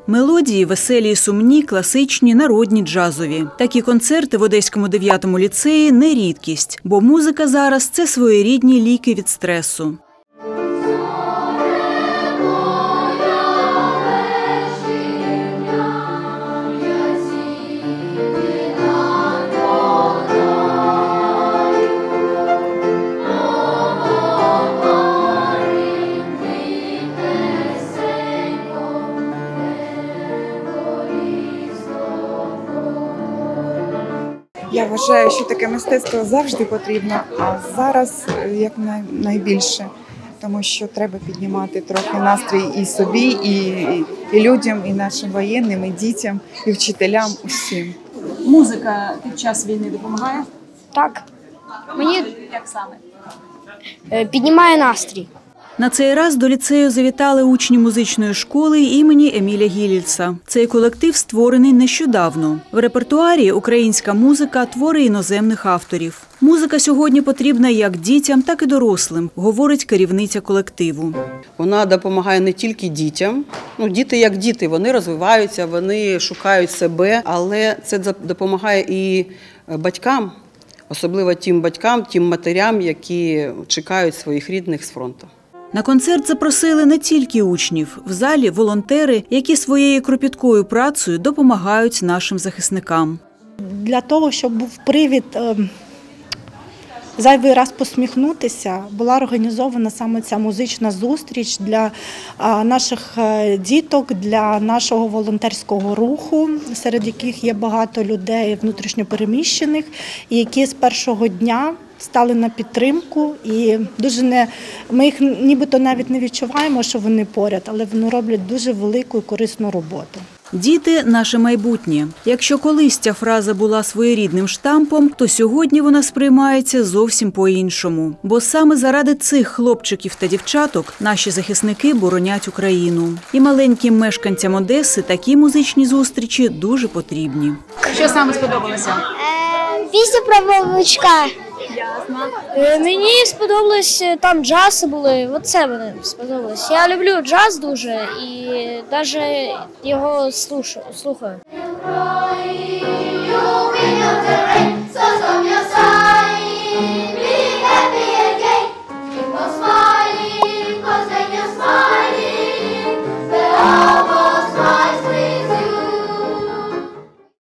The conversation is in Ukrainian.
Мелодії веселі і сумні, класичні, народні, джазові. Такі концерти в Одеському 9-му ліцеї не рідкість, бо музика зараз – це своєрідні ліки від стресу. Я вважаю, що таке мистецтво завжди потрібно, а зараз як найбільше. Тому що треба піднімати трохи настрій і собі, і людям, і нашим воєнним, і дітям, і вчителям, усім. Музика під час війни допомагає? Так. Мені Як саме? піднімає настрій. На цей раз до ліцею завітали учні музичної школи імені Еміля Гілільца. Цей колектив створений нещодавно. В репертуарі українська музика, твори іноземних авторів. Музика сьогодні потрібна як дітям, так і дорослим, говорить керівниця колективу. Вона допомагає не тільки дітям. Діти як діти, вони розвиваються, вони шукають себе, але це допомагає і батькам, особливо тим батькам, тим матерям, які чекають своїх рідних з фронту. На концерт запросили не тільки учнів. В залі – волонтери, які своєю кропіткою працею допомагають нашим захисникам. Для того, щоб був привід зайвий раз посміхнутися, була організована саме ця музична зустріч для наших діток, для нашого волонтерського руху, серед яких є багато людей внутрішньопереміщених, і які з першого дня стали на підтримку. І ми їх нібито навіть не відчуваємо, що вони поряд, але вони роблять дуже велику і корисну роботу. Діти – наше майбутнє. Якщо колись ця фраза була своєрідним штампом, то сьогодні вона сприймається зовсім по-іншому. Бо саме заради цих хлопчиків та дівчаток наші захисники боронять Україну. І маленьким мешканцям Одеси такі музичні зустрічі дуже потрібні. Що саме сподобалося? Пісня про Вовчка. Ясно. Мені сподобалось, там джази були, оце мені сподобалось. Я люблю джаз дуже і навіть його слухаю.